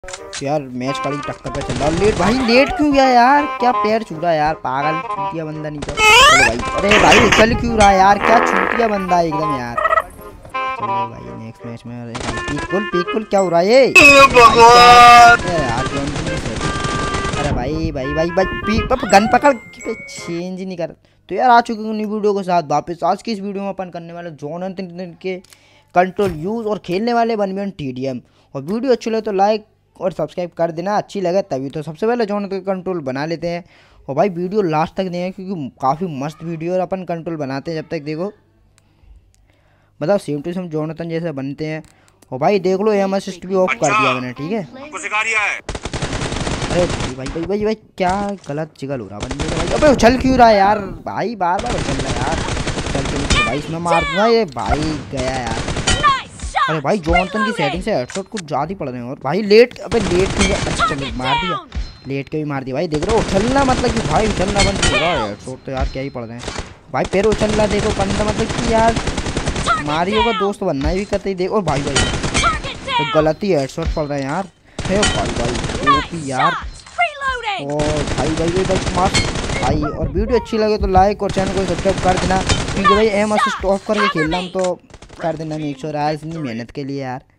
यार मैच कड़ी टक्कर पे चल रहा लेट भाई लेट क्यों गया यार क्या पैर छू रहा है यार पागल छूटिया बंदा नहीं तो चलो भाई अरे भाई चल क्यों रहा है यार क्या छूटिया बंदा है एकदम यार चलो भाई नेक्स्ट मैच में पीक पुल क्या हो रहा है ये यार अरे भाई भाई भाई भाई पीक गन पकड़ चेंज ही नहीं कर तो यार आ चुके हैं नई वीडियो के साथ वापस। आज की इस वीडियो में अपन करने वाले जोनाथन के कंट्रोल यूज और खेलने वाले 1v1 TDM। और वीडियो अच्छी लगे तो लाइक और सब्सक्राइब कर देना, अच्छी लगे तभी। तो सबसे पहले जोनाथन का कंट्रोल बना लेते हैं और भाई वीडियो लास्ट तक देंगे क्योंकि काफ़ी मस्त वीडियो और अपन कंट्रोल बनाते हैं जब तक देखो मतलब सेम टू सेम जोनाथन जैसे बनते हैं। और भाई देख लो एम असिस्ट भी ऑफ कर दिया मैंने, ठीक है। अरे भाई भाई भाई भाई क्या गलत जिगल हो रहा बंदे का भाई। अबे उछल क्यों रहा है यार भाई, बार बार उछल रहा है यार। चल भाई इसमें मार दूंगा ये भाई गया यार। अरे भाई जोनाथन की सेटिंग से हेडशॉट कुछ ज़्यादा ही पड़ रहे हैं। और भाई लेट अबे लेट नहीं है, अच्छा चलो मार दिया, लेट के भी मार दिया भाई। देख रहे हो उछलना मतलब कि भाई उछलना बंद हो रहा है। हेडशॉट तो यार क्या ही पड़ रहे हैं भाई, पैर उछल रहा देखो बंदा मतलब कि यार मारियो का दोस्त बनना ही भी करते ही देखो। और भाई भाई तो गलत ही हेडशॉट पड़ रहे हैं यार। भाई भाई ओपी यार। और भाई भाई भाई मार भाई। और वीडियो अच्छी लगे तो लाइक और चैनल को सब्सक्राइब कर देना क्योंकि भाई एम असिस्ट ऑफ करके खेलना हम तो कर देना मेक श्योर यार, इतनी मेहनत के लिए यार।